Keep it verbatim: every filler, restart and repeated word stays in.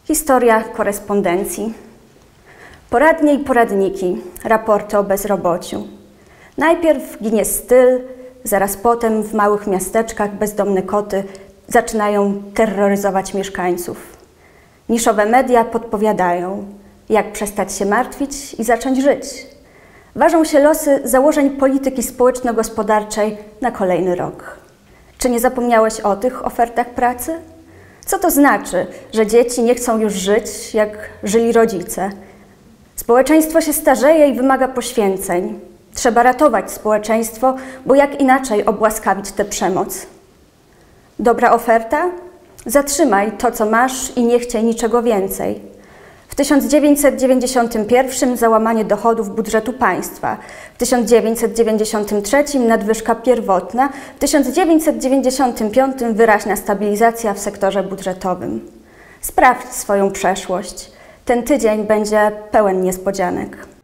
Historia korespondencji. Poradnie i poradniki, raporty o bezrobociu. Najpierw ginie styl, zaraz potem w małych miasteczkach bezdomne koty zaczynają terroryzować mieszkańców. Niszowe media podpowiadają, jak przestać się martwić i zacząć żyć. Ważą się losy założeń polityki społeczno-gospodarczej na kolejny rok. Czy nie zapomniałeś o tych ofertach pracy? Co to znaczy, że dzieci nie chcą już żyć, jak żyli rodzice? Społeczeństwo się starzeje i wymaga poświęceń. Trzeba ratować społeczeństwo, bo jak inaczej obłaskawić tę przemoc? Dobra oferta? Zatrzymaj to, co masz i nie chciej niczego więcej. W tysiąc dziewięćset dziewięćdziesiątym pierwszym załamanie dochodów budżetu państwa, w tysiąc dziewięćset dziewięćdziesiątym trzecim nadwyżka pierwotna, w tysiąc dziewięćset dziewięćdziesiątym piątym wyraźna stabilizacja w sektorze budżetowym. Sprawdź swoją przeszłość. Ten tydzień będzie pełen niespodzianek.